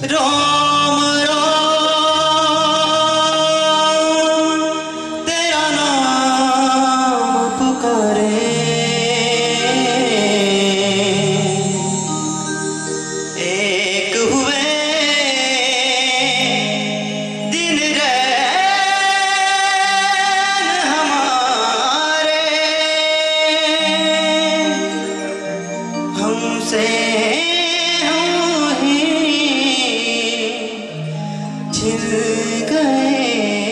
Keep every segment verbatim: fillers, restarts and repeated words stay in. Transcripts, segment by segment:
राम राम तेरा नाम पुकारे, एक हुए दिन रैन हमारे, हमसे छिन गए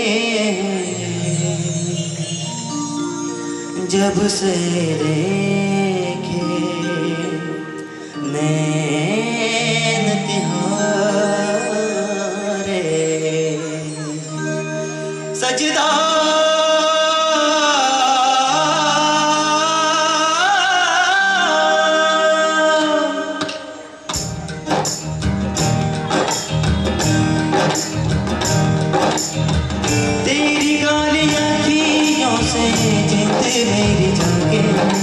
जब से देखे नैन तिहारे। सजदा तेरी गालियां अखियों से जिंद मेरी जागे,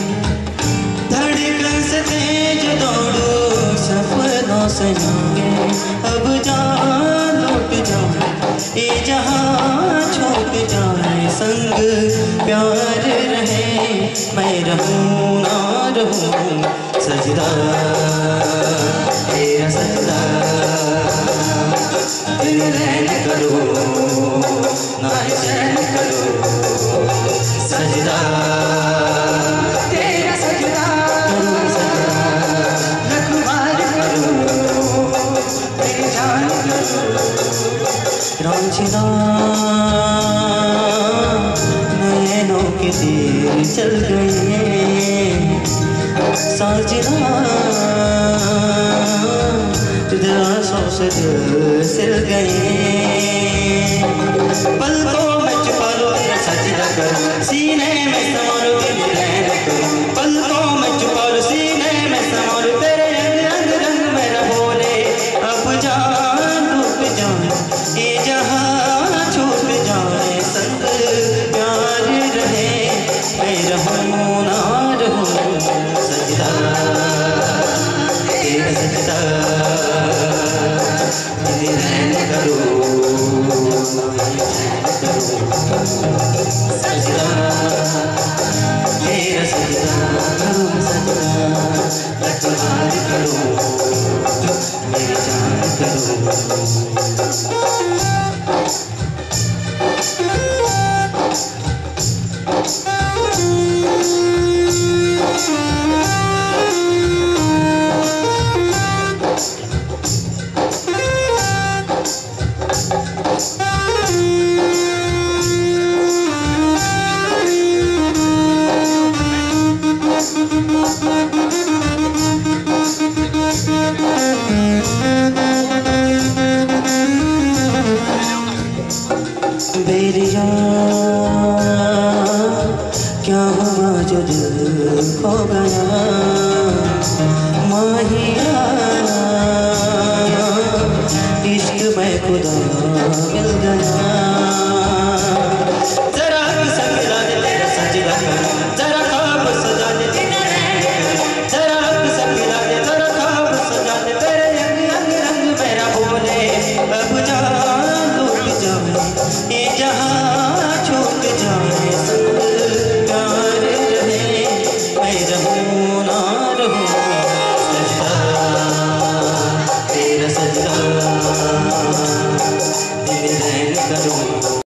धड़कन से तेज दौड़ो सपनों से जागे। अब जान लौट जाए ये जहां छूट जाए, संग प्यार रहे मैं रहूं ना रहूं। सजदा तेरा सजदा दिल रैन करो ना चैन करो। सजदा तेरा सजदा रखवार करो, तेरी जान करो। रांझना नैनों के तीर चल गए, साजना दिलासों से दिल सिल गए। पलकों में छुपा लो तेरा सजदा करो, सीने में समा लो तेरे रैन करो। पलकों में छुपा लो सीने में समा लो तेरे रंग रंग मेरा बोले। अब जान डूब जाए ये जहां छूट जाए, संग प्यार रहे मैं रहूं ना रहूं। सजदा तेरा सजदा दिल रैन करो सजदा तेरा सजदा करो। सजदा रखवार करो मेरी जान करो। बेरिया क्या हुआ जो दिल खो गया, माहिया इश्क में खुदा मिल गया। जरा सजदा दे तेरा सजदा करो, जरा ख्वाब सजा दे तेरा रैन करो। जरा सजदा दे जरा ख्वाब सजा दे तेरे रंग रंग रंग मेरा बोले। अब जान लौट जाए ये जहां छूट जाए, संग प्यार रहे मैं रहूं ना रहूं। सजदा तेरा सजदा